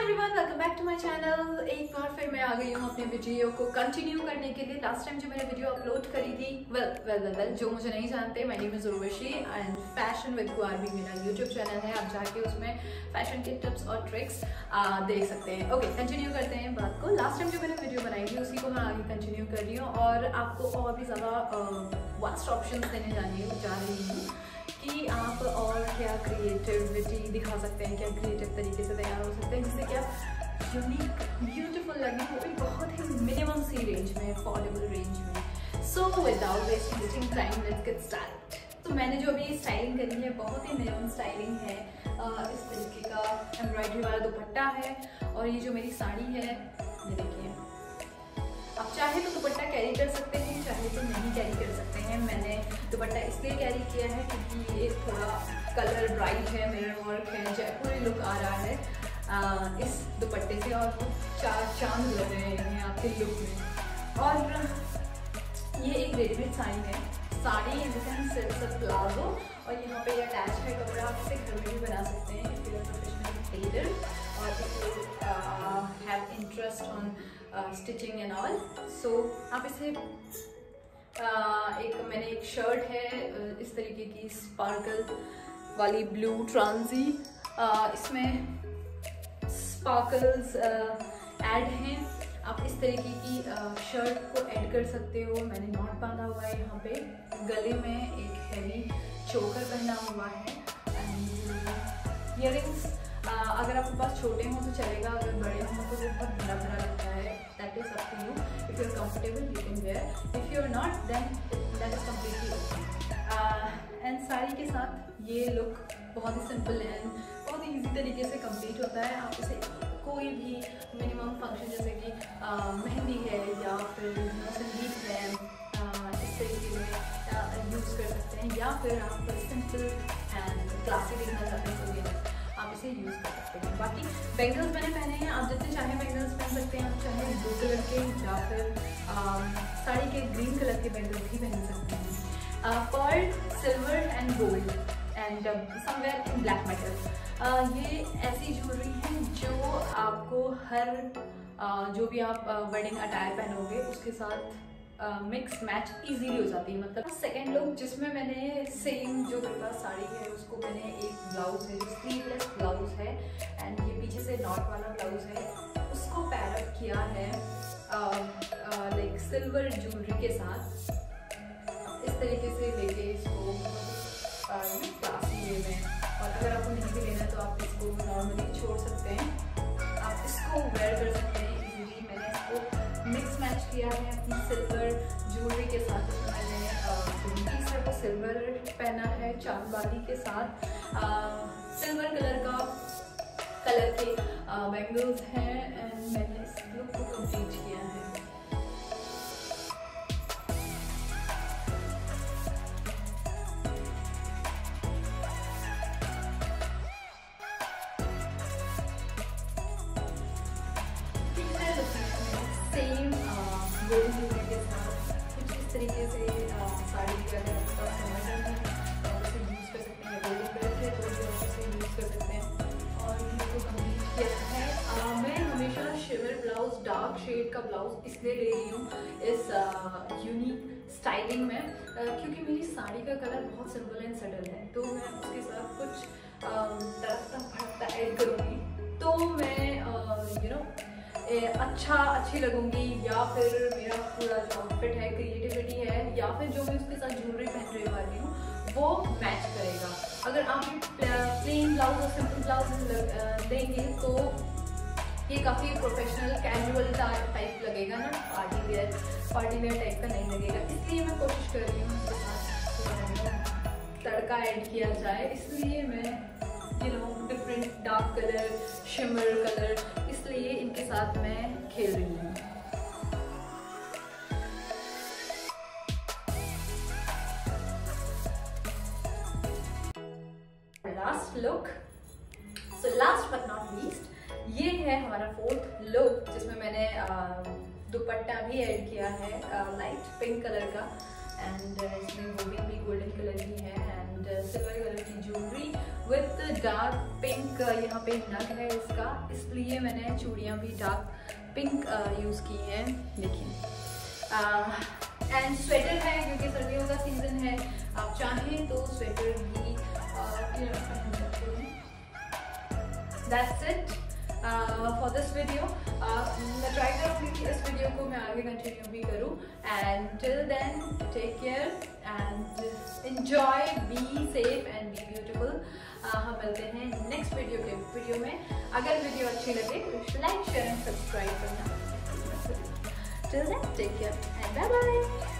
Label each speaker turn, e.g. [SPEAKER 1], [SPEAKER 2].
[SPEAKER 1] Everyone, welcome back to my channel. एक बार फिर मैं आ गई हूँ अपने वीडियो को कंटिन्यू करने के लिए। लास्ट टाइम जो मैंने वीडियो अपलोड करी थी, वेल जो मुझे नहीं जानते, my name is Urvashi and fashion with कुआरबी मेरा यूट्यूब चैनल है। आप जाके उसमें फैशन के टिप्स और ट्रिक्स देख सकते हैं। ओके, कंटिन्यू करते हैं बात को। लास्ट टाइम जो मैंने वीडियो बनाई थी उसी को मैं आगे कंटिन्यू कर रही हूँ और आपको और भी ज़्यादा वास्ट ऑप्शन देने जा रही हूँ कि आप और क्या क्रिएटिविटी दिखा सकते हैं, क्या क्रिएटिव तरीके से तैयार हो सकते हैं जिससे कि आप यूनिक ब्यूटीफुल लगे, वो भी बहुत ही मिनिमम सी रेंज में, अफोर्डेबल रेंज में। So without wasting time, let's get start. तो मैंने जो अभी स्टाइलिंग करी है बहुत ही मिनिमम स्टाइलिंग है। इस तरीके का एम्ब्रॉयडरी वाला दुपट्टा है और ये जो मेरी साड़ी है ये देखिए। आप चाहे तो दुपट्टा कैरी कर सकते हैं, चाहे तो नहीं कैरी कर सकते हैं। मैंने दुपट्टा इसलिए कैरी किया है क्योंकि ये थोड़ा कलर ब्राइट है, मिरर वर्क है, जयपुरी लुक आ रहा है इस दुपट्टे से और चार चांद लग रहे हैं आपके लुक में। और ये एक रेडीमेड साड़ी है, साड़ी इन द सेंस सिर्फ प्लाजो, और यहाँ पे अटैच है कपड़ा। आप इसे घर में भी बना सकते हैं if you are professional tailor और if you have interest on stitching and all. So आप इसे मैंने एक शर्ट है इस तरीके की स्पार्कल वाली ब्लू ट्रांजी, इसमें स्पार्कल्स ऐड हैं। आप इस तरीके की शर्ट को ऐड कर सकते हो। मैंने नॉट बांधा हुआ है यहाँ पे, गले में एक हैवी चोकर पहना हुआ है एंड इयररिंग्स अगर आपके पास छोटे हों तो चलेगा, अगर बड़े हों तो वो बहुत भरा भरा लगता है। That is up to you. If you are comfortable you can wear, if you are not then that is completely okay. And sari के साथ ये लुक बहुत ही सिंपल एंड बहुत ही ईजी तरीके से कंप्लीट होता है। आप इसे कोई भी मिनिमम फंक्शन जैसे कि मेहंदी है या फिर संगीत है इस तरीके में यूज़ कर सकते हैं, या फिर आप सिंपल एंड क्लासी देखना चाहते हैं तो आप इसे यूज़ कर सकते हैं। बाकी बैंगल्स मैंने पहने हैं, आप जितने चाहे बैंगल्स पहन सकते हैं। आप चाहे ब्लू कलर के या फिर साड़ी के ग्रीन कलर के बैंगल्स भी पहन सकते हैं। Pearl, silver and gold and somewhere in black metal. ये ऐसी ज्वेलरी है जो आपको हर जो भी आप वेडिंग अटायर पहनोगे उसके साथ मिक्स मैच इजीली हो जाती है। मतलब सेकेंड लुक जिसमें मैंने सेम जो मेरे पास साड़ी है उसको मैंने एक ब्लाउज है जो स्लीवलेस ब्लाउज है एंड ये पीछे से नॉट वाला ब्लाउज है, उसको पैर अप किया है लाइक सिल्वर ज्वेलरी के साथ। इस तरीके से लेके इसको क्लासी वे में, और अगर आपको नहीं भी लेना तो आप इसको नॉर्मली छोड़ सकते हैं, आप इसको वेयर कर सकते हैं इजीली। मैंने इसको मिक्स मैच किया है अपनी सिल्वर ज्वेलरी के साथ। मैंने तीसरा को सिल्वर पहना है चांदबाली के साथ, सिल्वर कलर के बैंगल्स हैं एंड मैंने इस लुक को कंप्लीट किया है। सेम गोल्ड ज्वेलरी के साथ कुछ इस तरीके से साड़ी का अगर आपके पास कमर है तो आप उसे यूज़ कर सकते हैं। गोल्डन कलर के तो उसे यूज़ कर सकते हैं और इसको कंप्लीट किया है। मैं हमेशा शिमर ब्लाउज, डार्क शेड का ब्लाउज इसलिए ले रही हूँ इस यूनिक स्टाइलिंग में क्योंकि मेरी साड़ी का कलर बहुत सिंपल एंड सटल है, तो मैं उसके साथ कुछ तड़कता भड़कता ऐड करूँगी तो मैं अच्छी लगूंगी, या फिर मेरा पूरा जो आउटफिट है, क्रिएटिविटी है, या फिर जो मैं उसके साथ ज्वेलरी पहन रही वाली हूँ वो मैच करेगा। अगर आप प्लेन ब्लाउज और सिंपल ब्लाउज देंगे तो ये काफ़ी प्रोफेशनल कैजुअल टाइप लगेगा ना, पार्टी वेयर टाइप का नहीं लगेगा। इसलिए मैं कोशिश कर रही हूँ उसके साथ तड़का ऐड किया जाए, इसलिए मैं different dark colour, shimmer colour, इसलिए इनके साथ मैं खेल रही हूँ। Last look, so last but not least, ये है हमारा फोर्थ लुक जिसमें मैंने दुपट्टा भी ऐड किया है लाइट पिंक कलर का। एंड इसमें वोविंग भी गोल्डन कलर की है एंड सिल्वर कलर की ज्वेलरी विथ डार्क पिंक यहाँ पे नग है इसका, इसलिए मैंने चूड़ियाँ भी डार्क पिंक यूज़ की हैं। देखिए एंड स्वेटर है क्योंकि सर्दियों का सीजन है, आप चाहें तो स्वेटर भी पहन सकते हैं। That's it for this video. मैं ट्राई करूँगी कि इस वीडियो को मैं आगे कंटिन्यू भी करूँ and till then take care and enjoy, be safe and be beautiful. हम मिलते हैं नेक्स्ट वीडियो में। अगर वीडियो अच्छी लगे तो लाइक शेयर एंड सब्सक्राइब करना। Till then take care and bye bye.